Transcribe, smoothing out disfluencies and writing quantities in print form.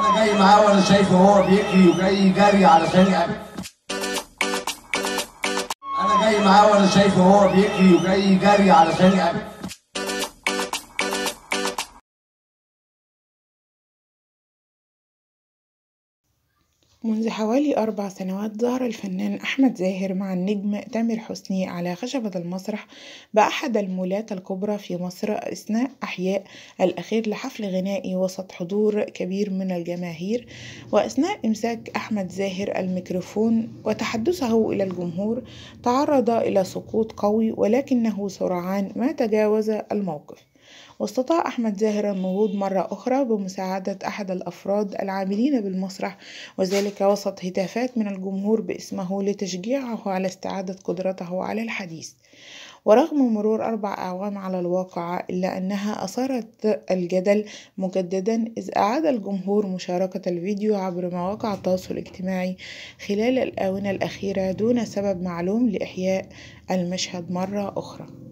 انا جاي معاه وانا شايفه هو بيجري وجاي جري علشان يقابل. انا جاي معاه وانا شايفه هو بيجري وجاي جري علشان يقابل. منذ حوالي 4 سنوات ظهر الفنان أحمد زاهر مع النجم تامر حسني على خشبة المسرح بأحد المولات الكبرى في مصر أثناء إحياء الأخير لحفل غنائي وسط حضور كبير من الجماهير. وأثناء إمساك أحمد زاهر الميكروفون وتحدثه إلى الجمهور تعرض إلى سقوط قوي، ولكنه سرعان ما تجاوز الموقف، واستطاع أحمد زاهر النهوض مرة أخرى بمساعدة أحد الأفراد العاملين بالمسرح، وذلك وسط هتافات من الجمهور باسمه لتشجيعه على استعادة قدرته على الحديث. ورغم مرور 4 أعوام على الواقع، إلا أنها أثارت الجدل مجددا، إذ أعاد الجمهور مشاركة الفيديو عبر مواقع التواصل الاجتماعي خلال الآونة الأخيرة دون سبب معلوم لإحياء المشهد مرة أخرى.